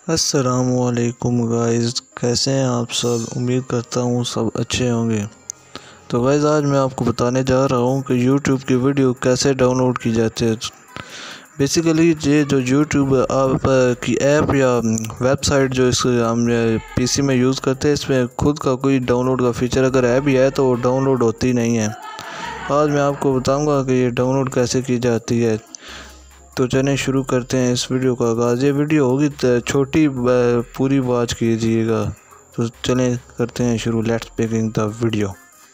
अस्सलामुअलैकुम गाइस, कैसे हैं आप सब। उम्मीद करता हूँ सब अच्छे होंगे। तो गाइस आज मैं आपको बताने जा रहा हूँ कि यूट्यूब की वीडियो कैसे डाउनलोड की जाती है। बेसिकली ये जो यूट्यूब आप की ऐप या वेबसाइट जो इस हम पीसी में यूज़ करते हैं, इसमें खुद का कोई डाउनलोड का फीचर अगर है भी है तो वो डाउनलोड होती नहीं है। आज मैं आपको बताऊँगा कि ये डाउनलोड कैसे की जाती है। तो चलें शुरू करते हैं इस वीडियो का आगाज़। ये वीडियो होगी छोटी, पूरी वॉच कीजिएगा। तो चलें करते हैं शुरू। Let's begin the video.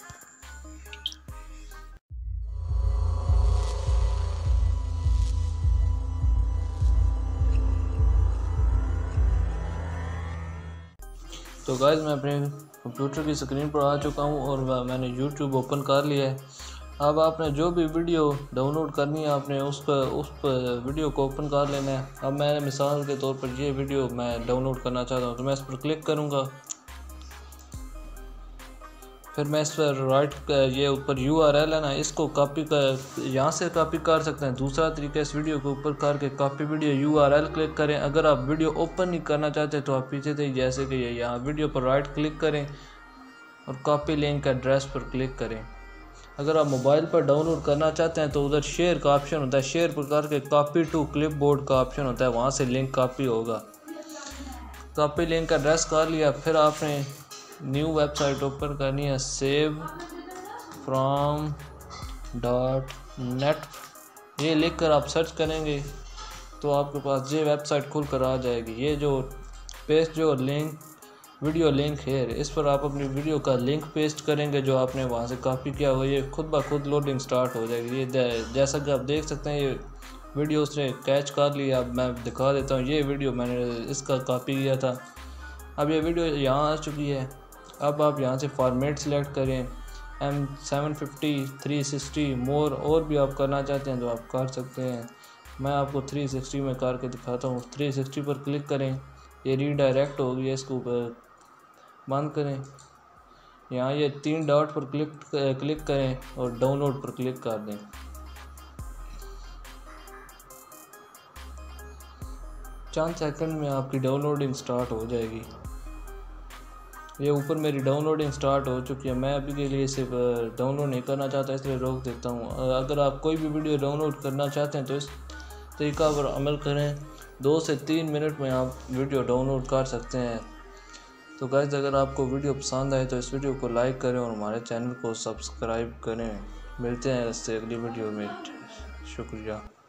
तो गाइस मैं अपने कंप्यूटर की स्क्रीन पर आ चुका हूँ और मैंने यूट्यूब ओपन कर लिया है। अब आपने जो भी वीडियो डाउनलोड करनी है आपने उस पर वीडियो को ओपन कर लेना है। अब मैं मिसाल के तौर पर ये वीडियो मैं डाउनलोड करना चाहता हूँ तो मैं इस पर क्लिक करूँगा। फिर मैं इस पर ये ऊपर URL है ना, इसको कॉपी कर यहाँ से कॉपी कर सकते हैं। दूसरा तरीका इस वीडियो को ऊपर करके कॉपी वीडियो URL क्लिक करें। अगर आप वीडियो ओपन नहीं करना चाहते तो आप पीछे से जैसे कि यहाँ वीडियो पर राइट क्लिक करें और कॉपी लिंक एड्रेस पर क्लिक करें। अगर आप मोबाइल पर डाउनलोड करना चाहते हैं तो उधर शेयर का ऑप्शन होता है, शेयर पर करके कॉपी टू क्लिपबोर्ड का ऑप्शन होता है, वहाँ से लिंक कॉपी होगा। कॉपी लिंक एड्रेस कर लिया, फिर आपने न्यू वेबसाइट ओपन करनी है, सेव फ्रॉम .net। ये लिख कर आप सर्च करेंगे तो आपके पास ये वेबसाइट खुल कर आ जाएगी। ये जो पेस्ट जो लिंक वीडियो लिंक है, इस पर आप अपनी वीडियो का लिंक पेस्ट करेंगे जो आपने वहाँ से कॉपी किया हुआ। ये खुद ब खुद लोडिंग स्टार्ट हो जाएगी। ये जैसा कि आप देख सकते हैं ये वीडियो उसने कैच कर लिया। अब मैं दिखा देता हूँ, ये वीडियो मैंने इसका कॉपी किया था। अब ये वीडियो यहाँ आ चुकी है। अब आप यहाँ से फॉर्मेट सिलेक्ट करें, M750 360 मोर, और भी आप करना चाहते हैं तो आप कर सकते हैं। मैं आपको 360 में करके दिखाता हूँ। 360 पर क्लिक करें, ये रीडायरेक्ट हो गया, इसको बंद करें। यहाँ ये 3 डॉट पर क्लिक करें और डाउनलोड पर क्लिक कर दें। चंद सेकंड में आपकी डाउनलोडिंग स्टार्ट हो जाएगी। ये ऊपर मेरी डाउनलोडिंग स्टार्ट हो चुकी है। मैं अभी के लिए सिर्फ डाउनलोड नहीं करना चाहता, इसलिए रोक देता हूँ। अगर आप कोई भी वीडियो डाउनलोड करना चाहते हैं तो इस तरीका पर अमल करें। 2 से 3 मिनट में आप वीडियो डाउनलोड कर सकते हैं। तो गाइस अगर आपको वीडियो पसंद आए तो इस वीडियो को लाइक करें और हमारे चैनल को सब्सक्राइब करें। मिलते हैं इससे अगली वीडियो में। शुक्रिया।